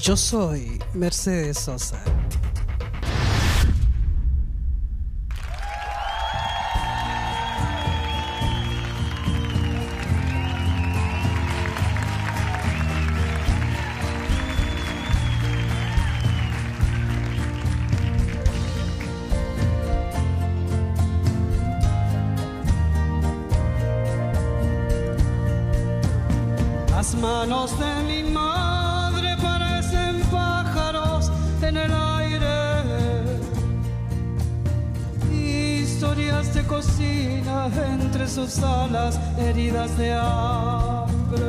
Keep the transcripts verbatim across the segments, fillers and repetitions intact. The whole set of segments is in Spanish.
Yo soy Mercedes Sosa. Las manos de mi madre parecen pájaros en el aire, historias de cocina entre sus alas heridas de hambre.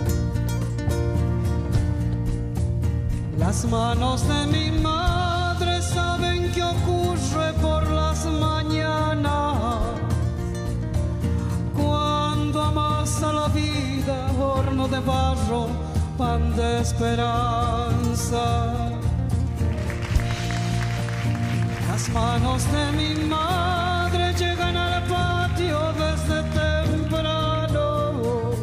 Las manos de mi madre saben qué ocurre por las mañanas cuando amasa la vida, horno de barro, pan de esperanza. Las manos de mi madre llegan al patio desde temprano.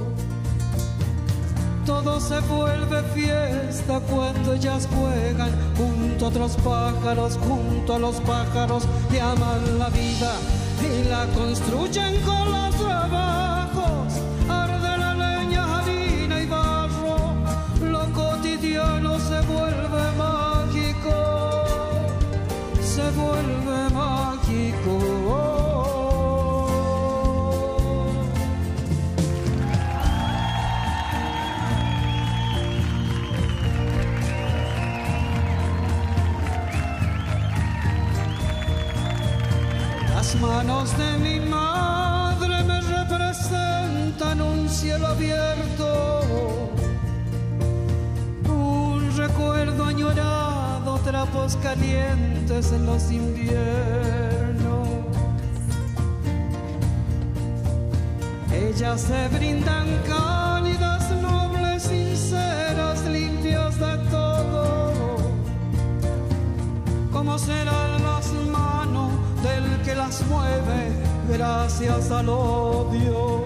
Todo se vuelve fiesta cuando ellas juegan junto a otros pájaros, junto a los pájaros que aman la vida y la construyen con los trabajos. Arde la leña, harina y barro, lo cotidiano se vuelve mágico, se vuelve mágico. Las manos de mi madre me representan un cielo abierto, un recuerdo añorado, trapos calientes en los inviernos. Ellas se brindan cálidas, nobles, sinceras, limpias de todo. ¿Cómo serán las manos del que las mueve gracias al odio?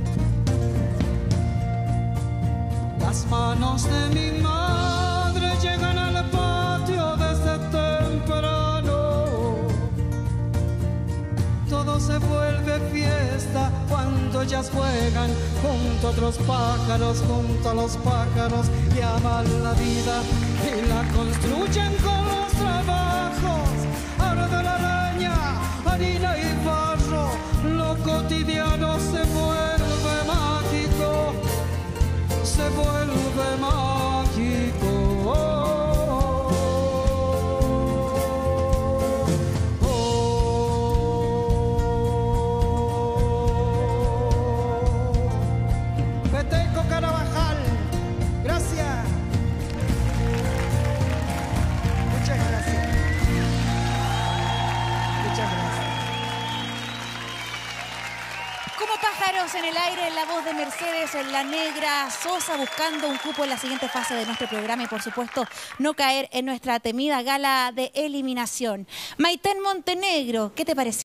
Las manos de mi madre llegan al patio desde temprano. Todo se vuelve fiesta cuando ellas juegan junto a otros pájaros, junto a los pájaros que aman la vida y la construyen con los trabajos. Arde la leña, harina y barro, lo cotidiano se vuelve mágico, se vuelve mágico. Oh, oh. Peteco Carabajal, gracias. Muchas gracias. Muchas gracias. Como pájaros en el aire, la voz de Mercedes La Negra Sosa, buscando un cupo en la siguiente fase de nuestro programa y, por supuesto, no caer en nuestra temida gala de eliminación. Maitén Montenegro, ¿qué te pareció?